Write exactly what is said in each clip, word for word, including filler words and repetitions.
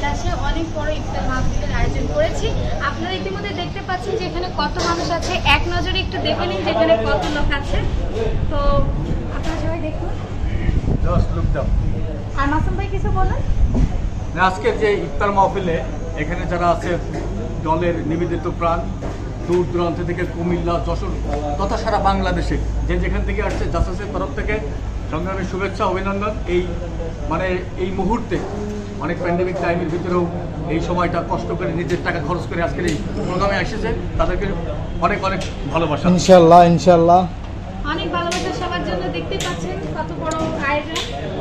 ইতিহাসে অনেক বড় ইফতার মাহফিলের আয়োজন করেছি। আপনারা ইতিমধ্যে দেখতে পাচ্ছেন যে এখানে কত মানুষ আছে, এক নজরে একটু দেখে নিন যে এখানে কত লোক আছে। তো আপনারা সবাই দেখুন। আর মাসুম ভাই কিছু বলেন। আজকের যে ইফতার মাহফিলে এখানে যারা আছে দলের নিবেদিত প্রাণ, দূর দূরান্ত থেকে কুমিল্লা, যশোর তথা সারা বাংলাদেশে যে যেখান থেকে আসছে জাসাসের তরফ থেকে সংগ্রামের শুভেচ্ছা, অভিনন্দন। এই মানে এই মুহূর্তে অনেক প্যান্ডেমিক টাইমের ভিতরেও এই সময়টা কষ্ট করে নিজের টাকা খরচ করে আজকের এই প্রোগ্রামে এসেছে, তাদেরকে অনেক অনেক ভালোবাসা। ইনশাল্লাহ ইনশাল্লাহ অনেক ভালোবাসা সবার জন্য। দেখতে পাচ্ছেন কত বড় আয়োজন।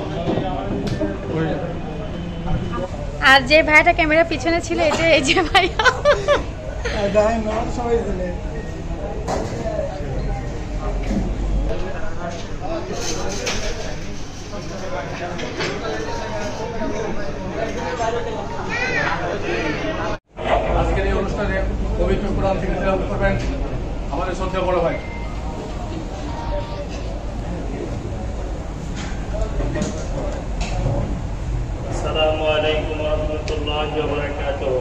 আর যে ভাইটা ক্যামেরা পিছনে ছিল এটা এই যে ভাইয়া। আজকের এই অনুষ্ঠানে পবিত্র কোরআন থেকে তেলাওয়াত করবেন আমাদের শ্রদ্ধেয় বড় ভাই। السلام عليكم ورحمة الله وبركاته.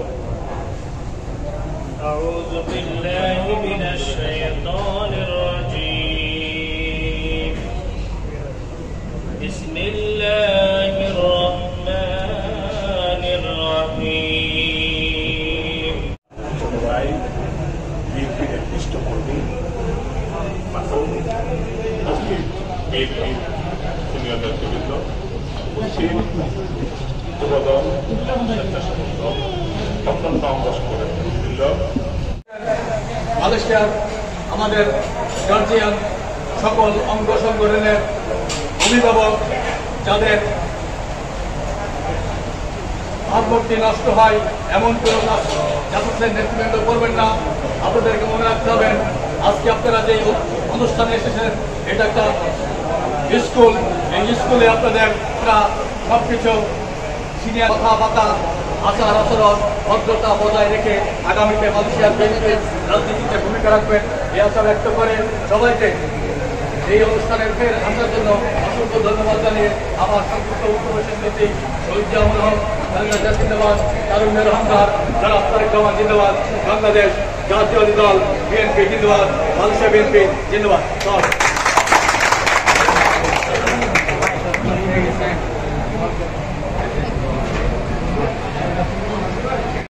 أعوذ بالله من الشيطان الرجيم. بسم الله الرحمن الرحيم. মালয়েশিয়ার আমাদের গার্জিয়ান সকল অঙ্গ সংগঠনের অভিভাবক যাদের ভাবমূর্তি নষ্ট হয় এমন কোনো কাজ জাসাসের নেতৃবৃন্দ করবেন না। আপনাদেরকে মনে রাখতে হবে আজকে আপনারা যে অনুষ্ঠানে এসেছেন এটা একটা স্কুল। এই স্কুলে আপনাদের সব কিছু সিনিয়র কথাবার্তা, আচার আচরণ, ভদ্রতা বজায় রেখে আগামীতে মালয়েশিয়ার বিএনপির রাজনীতিতে ভূমিকা রাখবেন এই আশা ব্যক্ত করে সবাইকে এই অনুষ্ঠানের ফের আসার জন্য অসংখ্য ধন্যবাদ জানিয়ে আমার সংক্ষিপ্ত উপবেশন নীতি শহীদ জামাল হক বাংলাদেশ জিন্দাবাদ, তারুণ্যের অহংকার যারা তারেক রহমান জিন্দাবাদ, বাংলাদেশ জাতীয় দল বিএনপি জিন্দাবাদ, মালয়েশিয়া বিএনপি জিন্দাবাদ।